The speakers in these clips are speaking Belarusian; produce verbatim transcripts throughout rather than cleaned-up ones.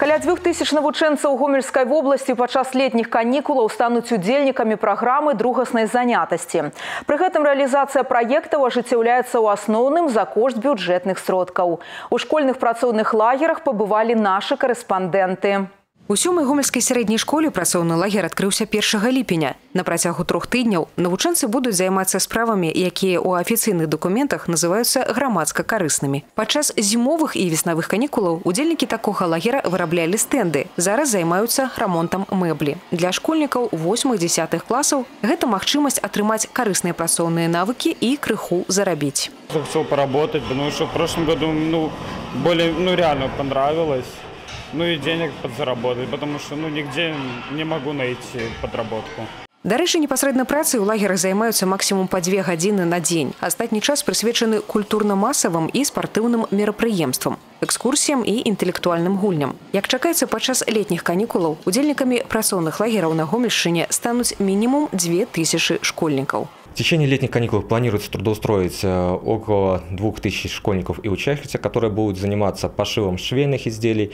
Каля двух тысяч навучэнцаў Гомельской области падчас летних каникулаў стануць удзельнікамі праграмы другаснай занятасці. Пры гэтым рэалізацыя праектаў ажыццяўляецца ў асноўным за кошт бюджэтных сродкаў. У школьных працоўных лагерах пабывалі нашы карэспандэнты. У сёмай гомельскай сярэдняй школе працоўны лагер адкрыўся першага ліпеня. На працягу трох тыдняў навучэнцы будуць займацца справамі, якія ў афіцыйных дакументах называюцца грамадска-карыснымі. Падчас зімовых і веснавых канікулаў удзельнікі такога лагера выраблялі стэнды. Зараз займаюцца рамонтам мэблі. Для школьнікаў восьмых-дзесятых класаў гэта магчымасць атрымаць карысныя працоўныя навыкі і крыху зарабіць. Захотел поработать, потому что в прошлом году ну, более, ну, реально понравилось. Ну и денег подзаработать, потому что ну, нигде не могу найти подработку. Дарэчы, непасрэдна працы ў лагерах займаюцца максімум па дзве гадзіны на дзень. Астатні час прысвечаны культурна-масавым і спартыўным мерапрыемствам, экскурсіям і інтэлектуальным гульням. Як чакаецца падчас летніх канікулаў, удзельнікамі працоўных лагераў на Гомельшчыне стануць мінімум две тысячи школьнікаў. В течение летних каникул планируется трудоустроить около двух тысяч школьников и учащихся, которые будут заниматься пошивом швейных изделий,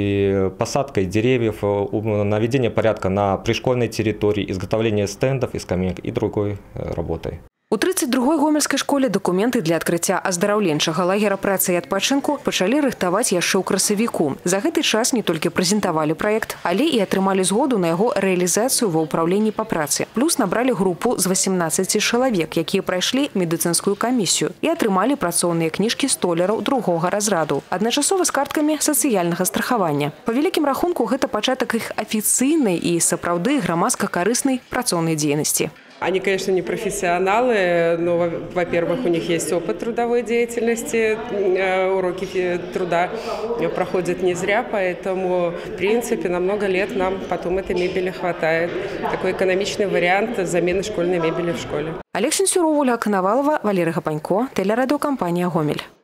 и посадкой деревьев, наведение порядка на пришкольной территории, изготовление стендов и скамеек и другой работой. У тридцать другой гомельскай школе документы для адкрыцця аздараўленчага лагера працы і адпачынку пачалі рыхтаваць яшчэ ў красавіку. За гэты час не толькі прэзентавалі праект, але і атрымалі згоду на яго рэалізацыю ва ўпраўленні па працы. Плюс набралі групу з восемнадцати чалавек, якія прайшлі медыцынскую камісію і атрымалі працоўныя кніжкі столяраў другога разраду, адначасова з карткамі сацыяльнага страхавання. Па вялікім рахунку гэта пачатак іх афіцыйнай і сапраўды грамадска-карыснай працоўнай дзейнасці. Они, конечно, не профессионалы, но, во-первых, у них есть опыт трудовой деятельности, уроки труда проходят не зря, поэтому, в принципе, на много лет нам потом этой мебели хватает. Такой экономичный вариант замены школьной мебели в школе. Олег Сенцюров, Ольга Коновалова, Валерий Гапанько, телерадиокомпания «Гомель».